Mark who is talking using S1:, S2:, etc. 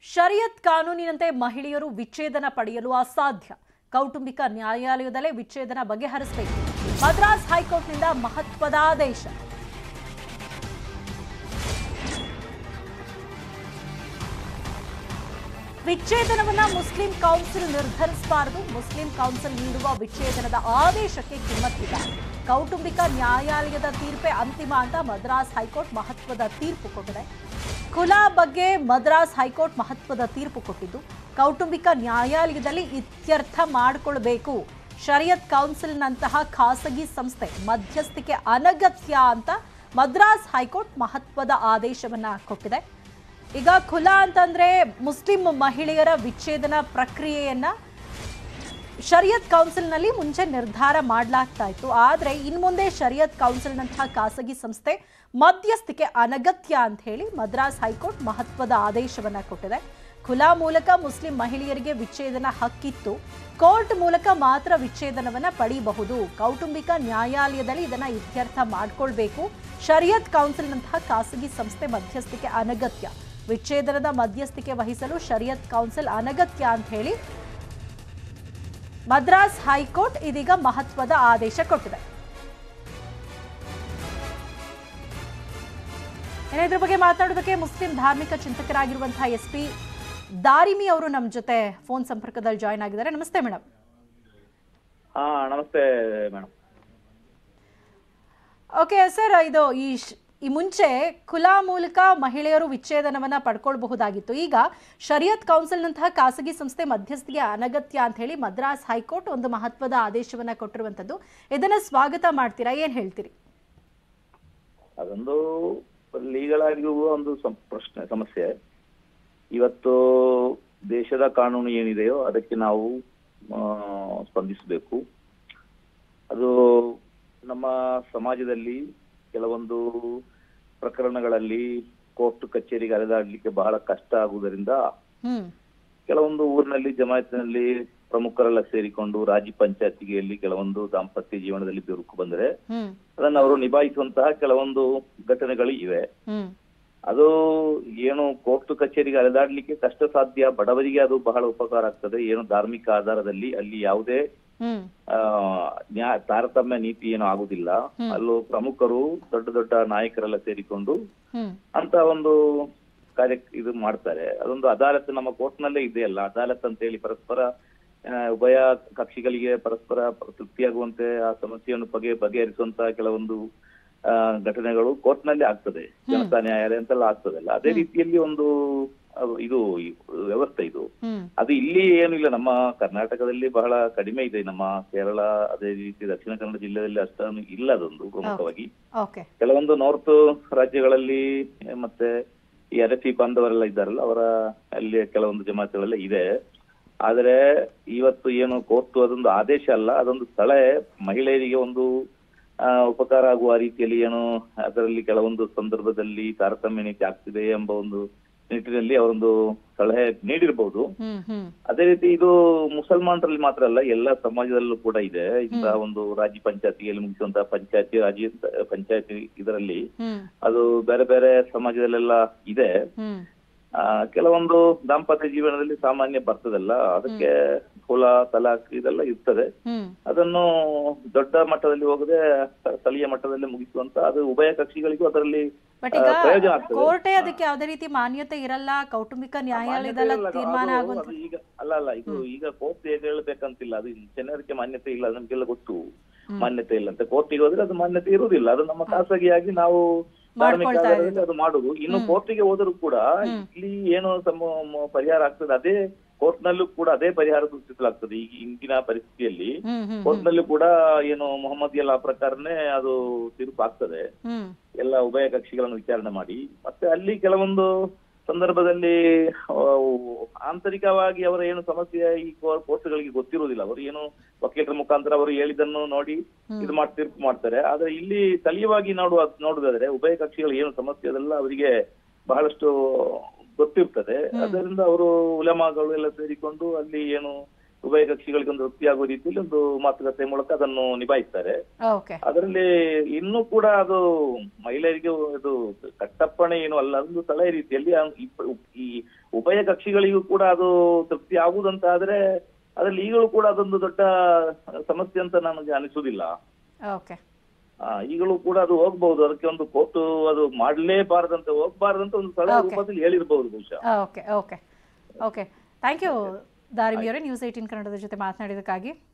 S1: ಶರಿಯತ್ ಕಾನೂನಿನಂತೆ ಮಹಿಳೆಯರು ವಿಚ್ಛೇದನ ಪಡೆಯಲು ಅಸಾಧ್ಯ. ಕೌಟುಂಬಿಕ ನ್ಯಾಯಾಲಯದಲ್ಲೇ ವಿಚ್ಛೇದನ ಬಗೆಹರಿಸಬೇಕು. ಮದ್ರಾಸ್ ಹೈಕೋರ್ಟ್ನಿಂದ ಮಹತ್ವದ ಆದೇಶ. ವಿಚ್ಛೇದನವನ್ನ ಮುಸ್ಲಿಂ ಕೌನ್ಸಿಲ್ ನಿರ್ಧರಿಸಬಾರದು. ಮುಸ್ಲಿಂ ಕೌನ್ಸಿಲ್ ನೀಡುವ ವಿಚ್ಛೇದನದ ಆದೇಶಕ್ಕೆ ಕಿಮ್ಮತ್ತಿಲ್ಲ. ಕೌಟುಂಬಿಕ ನ್ಯಾಯಾಲಯದ ತೀರ್ಪೇ ಅಂತಿಮ ಅಂತ ಮದ್ರಾಸ್ ಹೈಕೋರ್ಟ್ ಮಹತ್ವದ ತೀರ್ಪು ಕೊಟ್ಟಿದೆ. ಖುಲಾ ಬಗ್ಗೆ ಮದ್ರಾಸ್ ಹೈಕೋರ್ಟ್ ಮಹತ್ವದ ತೀರ್ಪು ಕೊಟ್ಟಿದ್ದು ಕೌಟುಂಬಿಕ ನ್ಯಾಯಾಲಯದಲ್ಲಿ ಇತ್ಯರ್ಥ ಮಾಡಿಕೊಳ್ಳಬೇಕು. ಶರಿಯತ್ ಕೌನ್ಸಿಲ್ನಂತಹ ಖಾಸಗಿ ಸಂಸ್ಥೆ ಮಧ್ಯಸ್ಥಿಕೆ ಅನಗತ್ಯ ಅಂತ ಮದ್ರಾಸ್ ಹೈಕೋರ್ಟ್ ಮಹತ್ವದ ಆದೇಶವನ್ನ ಕೊಟ್ಟಿದೆ. ಈಗ ಖುಲಾ ಅಂತಂದ್ರೆ ಮುಸ್ಲಿಂ ಮಹಿಳೆಯರ ವಿಚ್ಛೇದನ ಪ್ರಕ್ರಿಯೆಯನ್ನ ಶರಿಯತ್ ಕೌನ್ಸಿಲ್ನಲ್ಲಿ ಮುಂಚೆ ನಿರ್ಧಾರ ಮಾಡಲಾಗ್ತಾ ಇತ್ತು. ಆದರೆ ಇನ್ಮುಂದೆ ಶರಿಯತ್ ಕೌನ್ಸಿಲ್ನಂತಹ ಖಾಸಗಿ ಸಂಸ್ಥೆ ಮಧ್ಯಸ್ಥಿಕೆ ಅನಗತ್ಯ ಅಂತ ಹೇಳಿ ಮದ್ರಾಸ್ ಹೈಕೋರ್ಟ್ ಮಹತ್ವದ ಆದೇಶವನ್ನ ಕೊಟ್ಟಿದೆ. ಖುಲಾ ಮೂಲಕ ಮುಸ್ಲಿಂ ಮಹಿಳೆಯರಿಗೆ ವಿಚ್ಛೇದನ ಹಕ್ಕಿತ್ತು. ಕೋರ್ಟ್ ಮೂಲಕ ಮಾತ್ರ ವಿಚ್ಛೇದನವನ್ನ ಪಡೆಯಬಹುದು. ಕೌಟುಂಬಿಕ ನ್ಯಾಯಾಲಯದಲ್ಲಿ ಇದನ್ನ ಇತ್ಯರ್ಥ ಮಾಡಿಕೊಳ್ಬೇಕು. ಶರಿಯತ್ ಕೌನ್ಸಿಲ್ನಂತಹ ಖಾಸಗಿ ಸಂಸ್ಥೆ ಮಧ್ಯಸ್ಥಿಕೆ ಅನಗತ್ಯ. ವಿಚ್ಛೇದನದ ಮಧ್ಯಸ್ಥಿಕೆ ವಹಿಸಲು ಶರಿಯತ್ ಕೌನ್ಸಿಲ್ ಅನಗತ್ಯ ಅಂತ ಹೇಳಿ ಮದ್ರಾಸ್ ಹೈಕೋರ್ಟ್ ಇದೀಗ ಮಹತ್ವದ ಆದೇಶ ಕೊಟ್ಟಿದೆ. ಇದ್ರ ಬಗ್ಗೆ ಮಾತನಾಡೋದಕ್ಕೆ ಮುಸ್ಲಿಂ ಧಾರ್ಮಿಕ ಚಿಂತಕರಾಗಿರುವಂತಹ ಎಸ್ಪಿ ದಾರಿಮಿ ಅವರು ನಮ್ಮ ಜೊತೆ ಫೋನ್ ಸಂಪರ್ಕದಲ್ಲಿ ಜಾಯ್ನ್ ಆಗಿದ್ದಾರೆ. ನಮಸ್ತೆ ಮೇಡಮ್.
S2: ನಮಸ್ತೆ ಮೇಡಮ್.
S1: ಓಕೆ ಸರ್, ಇದು ಈ ಮುಂಚೆ ಖುಲಾ ಮೂಲಕ ಮಹಿಳೆಯರು ವಿಚ್ಛೇದನವನ್ನ ಪಡ್ಕೊಳ್ಬಹುದಾಗಿತ್ತು. ಈಗ ಶರಿಯತ್ ಕೌನ್ಸಿಲ್ನಂತಹ ಖಾಸಗಿ ಸಂಸ್ಥೆ ಮಧ್ಯಸ್ಥಿಗೆ ಅನಗತ್ಯ ಅಂತ ಹೇಳಿ ಮದ್ರಾಸ್ ಹೈಕೋರ್ಟ್ ಒಂದು ಮಹತ್ವದ ಆದೇಶವನ್ನ ಕೊಟ್ಟಿರುವಂತದ್ದು. ಇದನ್ನ ಸ್ವಾಗತ ಮಾಡ್ತೀರಾ? ಏನ್ ಹೇಳ್ತೀರಿ?
S2: ಅದೊಂದು ಲೀಗಲ್ ಆಗಿರುವ ಒಂದು ಸಮಸ್ಯೆ. ಇವತ್ತು ದೇಶದ ಕಾನೂನು ಏನಿದೆಯೋ ಅದಕ್ಕೆ ನಾವು ಸ್ಪಂದಿಸಬೇಕು. ಅದು ನಮ್ಮ ಸಮಾಜದಲ್ಲಿ ಕೆಲವೊಂದು ಪ್ರಕರಣಗಳಲ್ಲಿ ಕೋರ್ಟ್ ಕಚೇರಿಗೆ ಅಲೆದಾಡ್ಲಿಕ್ಕೆ ಬಹಳ ಕಷ್ಟ ಆಗುವುದರಿಂದ ಕೆಲವೊಂದು ಊರಿನಲ್ಲಿ ಜಮಾಯತ್ನಲ್ಲಿ ಪ್ರಮುಖರೆಲ್ಲ ಸೇರಿಕೊಂಡು ರಾಜಿ ಪಂಚಾಯತಿಗೆಯಲ್ಲಿ ಕೆಲವೊಂದು ದಾಂಪತ್ಯ ಜೀವನದಲ್ಲಿ ಬಿರುಕು ಬಂದರೆ ಅದನ್ನು ಅವರು ನಿಭಾಯಿಸುವಂತಹ ಕೆಲವೊಂದು ಘಟನೆಗಳು ಇವೆ. ಅದು ಏನು ಕೋರ್ಟ್ ಕಚೇರಿಗೆ ಅಲೆದಾಡ್ಲಿಕ್ಕೆ ಕಷ್ಟ ಸಾಧ್ಯ, ಬಡವರಿಗೆ ಅದು ಬಹಳ ಉಪಕಾರ ಆಗ್ತದೆ. ಏನು ಧಾರ್ಮಿಕ ಆಧಾರದಲ್ಲಿ ಅಲ್ಲಿ ಯಾವುದೇ ತಾರತಮ್ಯ ನೀತಿ ಏನು ಆಗುದಿಲ್ಲ. ಅಲ್ಲೂ ಪ್ರಮುಖರು ದೊಡ್ಡ ದೊಡ್ಡ ನಾಯಕರೆಲ್ಲ ಸೇರಿಕೊಂಡು ಅಂತ ಒಂದು ಕಾರ್ಯ ಇದು ಮಾಡ್ತಾರೆ. ಅದೊಂದು ಅದಾಲತ್ ನಮ್ಮ ಕೋರ್ಟ್ ನಲ್ಲೇ ಇದೆಯಲ್ಲ, ಅದಾಲತ್ ಅಂತ ಹೇಳಿ ಪರಸ್ಪರ ಉಭಯ ಕಕ್ಷಿಗಳಿಗೆ ಪರಸ್ಪರ ತೃಪ್ತಿಯಾಗುವಂತೆ ಆ ಸಮಸ್ಯೆಯನ್ನು ಬಗೆಹರಿಸುವಂತಹ ಕೆಲವೊಂದು ಘಟನೆಗಳು ಕೋರ್ಟ್ ನಲ್ಲಿ ಆಗ್ತದೆ. ಜನತಾ ನ್ಯಾಯಾಲಯ ಅಂತೆಲ್ಲ ಆಗ್ತದಲ್ಲ, ಅದೇ ರೀತಿಯಲ್ಲಿ ಒಂದು ಇದು ವ್ಯವಸ್ಥೆ ಇದು. ಅದು ಇಲ್ಲಿ ಏನು ಇಲ್ಲ, ನಮ್ಮ ಕರ್ನಾಟಕದಲ್ಲಿ ಬಹಳ ಕಡಿಮೆ ಇದೆ. ನಮ್ಮ ಕೇರಳ ಅದೇ ರೀತಿ ದಕ್ಷಿಣ ಕನ್ನಡ ಜಿಲ್ಲೆಯಲ್ಲಿ ಅಷ್ಟೊಂದು ಇಲ್ಲ ಅದೊಂದು ಪ್ರಮುಖವಾಗಿ. ಕೆಲವೊಂದು ನಾರ್ತ್ ರಾಜ್ಯಗಳಲ್ಲಿ ಮತ್ತೆ ಈ ಅರಸಿ ಬಾಂಧವರೆಲ್ಲ ಇದ್ದಾರಲ್ಲ, ಅವರ ಅಲ್ಲಿ ಕೆಲವೊಂದು ಜಮಾತುಗಳೆಲ್ಲ ಇದೆ. ಆದ್ರೆ ಇವತ್ತು ಏನು ಕೋರ್ಟ್ ಅದೊಂದು ಆದೇಶ ಅಲ್ಲ, ಅದೊಂದು ಸಲಹೆ, ಮಹಿಳೆಯರಿಗೆ ಒಂದು ಉಪಕಾರ ಆಗುವ ರೀತಿಯಲ್ಲಿ ಏನು ಅದರಲ್ಲಿ ಕೆಲವೊಂದು ಸಂದರ್ಭದಲ್ಲಿ ತಾರತಮ್ಯ ನೀತಿ ಆಗ್ತಿದೆ ಎಂಬ ಒಂದು ನಿಟ್ಟಿನಲ್ಲಿ ಅವರೊಂದು ಸಲಹೆ ನೀಡಿರಬಹುದು. ಅದೇ ರೀತಿ ಇದು ಮುಸಲ್ಮಾನರಲ್ಲಿ ಮಾತ್ರ ಅಲ್ಲ, ಎಲ್ಲ ಸಮಾಜದಲ್ಲೂ ಕೂಡ ಇದೆ. ಇಂತಹ ಒಂದು ರಾಜ್ಯ ಪಂಚಾಯತಿಯಲ್ಲಿ ಮುಗಿಸುವಂತಹ ರಾಜ್ಯ ಪಂಚಾಯತಿ ಇದರಲ್ಲಿ ಅದು ಬೇರೆ ಬೇರೆ ಸಮಾಜದಲ್ಲೆಲ್ಲ ಇದೆ. ಕೆಲವೊಂದು ದಾಂಪತ್ಯ ಜೀವನದಲ್ಲಿ ಸಾಮಾನ್ಯ ಬರ್ತದಲ್ಲ, ಅದಕ್ಕೆ ಕುಲ ತಲಾಕ್ ಇದೆಲ್ಲ ಇರ್ತದೆ. ಅದನ್ನು ದೊಡ್ಡ ಮಟ್ಟದಲ್ಲಿ ಹೋಗದೆ ಸ್ಥಳೀಯ ಮಟ್ಟದಲ್ಲಿ ಮುಗಿಸುವಂತ ಅದು ಉಭಯ ಕಕ್ಷಿಗಳಿಗೂ ಅದರಲ್ಲಿ ಪ್ರಯೋಜನ ಆಗ್ತದೆ.
S1: ಕೋರ್ಟೇ ಅದಕ್ಕೆ ಯಾವುದೇ ರೀತಿ ಮಾನ್ಯತೆ ಇರಲ್ಲ, ಕೌಟುಂಬಿಕ ನ್ಯಾಯಾಲಯದಲ್ಲ ತೀರ್ಮಾನ ಆಗುವಂತ.
S2: ಈಗ ಅಲ್ಲ ಇದು ಈಗ ಕೋರ್ಟ್ ಹೇಗೆ ಹೇಳ್ಬೇಕಂತಿಲ್ಲ, ಅದು ಜನರಿಗೆ ಮಾನ್ಯತೆ ಇಲ್ಲ, ನಮ್ಗೆಲ್ಲ ಗೊತ್ತು ಮಾನ್ಯತೆ ಇಲ್ಲ ಅಂತ. ಕೋರ್ಟಿಗೆ ಹೋದ್ರೆ ಅದು ಮಾನ್ಯತೆ ಇರುವುದಿಲ್ಲ, ಅದು ನಮ್ಮ ಖಾಸಗಿಯಾಗಿ ನಾವು ಧಾರ್ಮಿಕ ಆಧಾರದಲ್ಲಿ ಅದು ಮಾಡುದು. ಇನ್ನು ಕೋರ್ಟಿಗೆ ಹೋದರೂ ಕೂಡ ಇಲ್ಲಿ ಏನು ಪರಿಹಾರ ಆಗ್ತದೆ ಅದೇ ಕೋರ್ಟ್ ನಲ್ಲೂ ಕೂಡ ಅದೇ ಪರಿಹಾರ ಸೂಚಿಸಲಾಗ್ತದೆ. ಈಗ ಇಂದಿನ ಪರಿಸ್ಥಿತಿಯಲ್ಲಿ ಕೋರ್ಟ್ ನಲ್ಲೂ ಕೂಡ ಏನು ಮೊಹಮ್ಮದಿಯ ಲಾ ಪ್ರಕಾರನೇ ಅದು ತೀರ್ಪು ಆಗ್ತದೆ, ಎಲ್ಲ ಉಭಯ ಕಕ್ಷಿಗಳನ್ನು ವಿಚಾರಣೆ ಮಾಡಿ. ಮತ್ತೆ ಅಲ್ಲಿ ಕೆಲವೊಂದು ಸಂದರ್ಭದಲ್ಲಿ ಆಂತರಿಕವಾಗಿ ಅವರ ಏನು ಸಮಸ್ಯೆ ಈ ಕೋರ್ಟ್ಗಳಿಗೆ ಗೊತ್ತಿರುವುದಿಲ್ಲ. ಅವರು ಏನು ವಕೀಲರ ಮುಖಾಂತರ ಅವರು ಹೇಳಿದ್ದನ್ನು ನೋಡಿ ಇದು ತೀರ್ಪು ಮಾಡ್ತಾರೆ. ಆದ್ರೆ ಇಲ್ಲಿ ಸ್ಥಳೀಯವಾಗಿ ನೋಡುದಾದ್ರೆ ಉಭಯ ಕಕ್ಷಿಗಳು ಏನು ಸಮಸ್ಯೆ ಅದೆಲ್ಲ ಅವರಿಗೆ ಬಹಳಷ್ಟು ಗೊತ್ತಿರ್ತದೆ. ಅದರಿಂದ ಅವರು ಉಲಮಾಗಳು ಎಲ್ಲ ಸೇರಿಕೊಂಡು ಅಲ್ಲಿ ಏನು ಉಭಯ ಕಕ್ಷಿಗಳಿಗೆ ಒಂದು ತೃಪ್ತಿಯಾಗುವ ರೀತಿಯಲ್ಲಿ ಒಂದು ಮಾತುಕತೆ ಮೂಲಕ ಅದನ್ನು ನಿಭಾಯಿಸ್ತಾರೆ.
S1: ಓಕೆ.
S2: ಅದರಲ್ಲಿ ಇನ್ನೂ ಕೂಡ ಅದು ಮಹಿಳೆಯರಿಗೆ ಇದು ಕಟ್ಟಪ್ಪಣೆ ಏನು ಅಲ್ಲ, ಒಂದು ಸಲಹೆ ರೀತಿಯಲ್ಲಿ ಈ ಉಭಯ ಕಕ್ಷಿಗಳಿಗೂ ಕೂಡ ಅದು ತೃಪ್ತಿ ಆಗುವುದಂತಾದ್ರೆ ಅದ್ರಲ್ಲಿ ಈಗಲೂ ಕೂಡ ಅದೊಂದು ದೊಡ್ಡ ಸಮಸ್ಯೆ ಅಂತ ನನಗೆ ಅನಿಸುವುದಿಲ್ಲ.
S1: ಓಕೆ.
S2: ಈಗಲೂ ಕೂಡ ಅದು ಹೋಗ್ಬಹುದು, ಅದಕ್ಕೆ ಒಂದು ಕೋರ್ಟ್ ಅದು ಮಾಡಲೇಬಾರದಂತ ಹೋಗ್ಬಾರ್ದಂತ ಒಂದು ಸಲಹೆ ರೂಪದಲ್ಲಿ ಹೇಳಿರ್ಬಹುದು ಬಹುಶಃ.
S1: Okay okay okay thank you Darimi ಅವರೇ, ನ್ಯೂಸ್ 18 ಕನ್ನಡದ ಜೊತೆ ಮಾತನಾಡಿದಕ್ಕಾಗಿ.